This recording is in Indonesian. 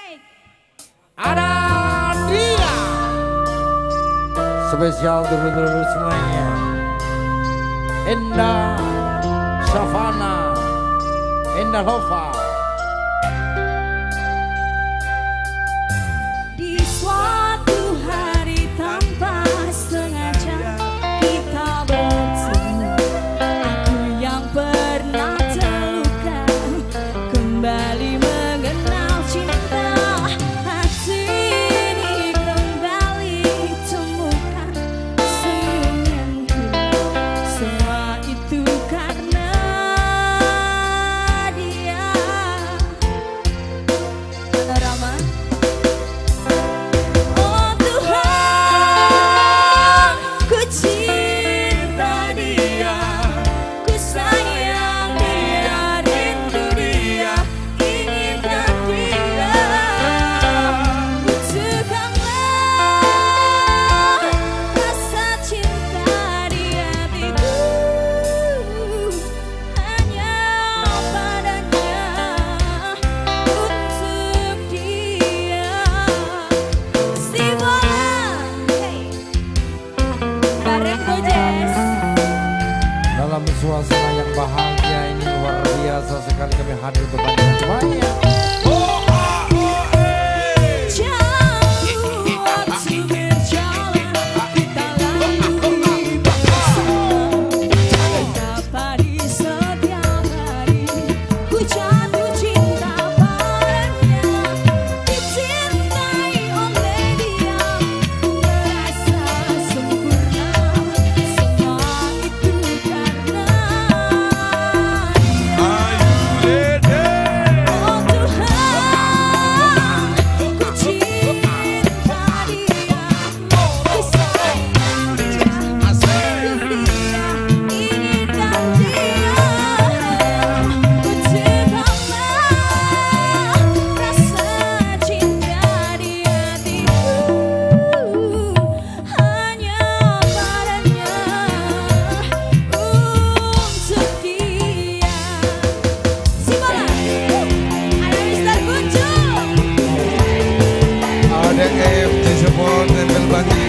Ada dia. Spesial dulu-dulu semuanya. Indah Savana, Indah Lova. Di suatu hari tanpa sengaja kita bertemu, aku yang pernah terluka kembali mengenal cinta. Hati ini kembali temukan senyum yang hilang. Semua itu karena dia. Panorama. Oh Tuhan, ku cinta dia, ku sayang dia, rindu dia, inginkan dia. Butuhkanlah rasa cinta di hatiku, hanya padanya, untuk dia. Si bola, hey, bareng Gojes. Dalam suasana yang bahagia ini luar biasa sekali kami hadir untuk banyak semuanya. Jauh waktu berjalan, kita lalui bersama. Betapa di setiap hari ku jatuh cinta padanya, dicintai oleh dia, merasa sempurna. Semua itu karena dia. Oh Tuhan, ku cinta dia, ku sayang dia, rindu dia, inginkan dia. Butuhkanlah rasa cinta di hatiku, hanya padanya, untuk dia. Si bola, ada Mister Kunjung. ADF di support Tempel Banti